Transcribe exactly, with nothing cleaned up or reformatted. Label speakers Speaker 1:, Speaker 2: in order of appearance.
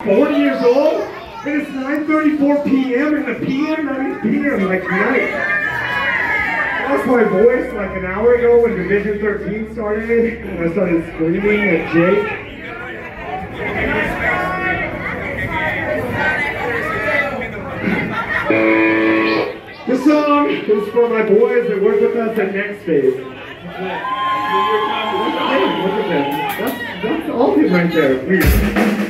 Speaker 1: forty years old, and it's nine thirty-four p m and the p m, that means p m, like night. Lost my voice like an hour ago when Division thirteen started, and I started screaming at Jake. This song is for my boys that work with us at Next Phase. Look at them. That's, that's all right there, please.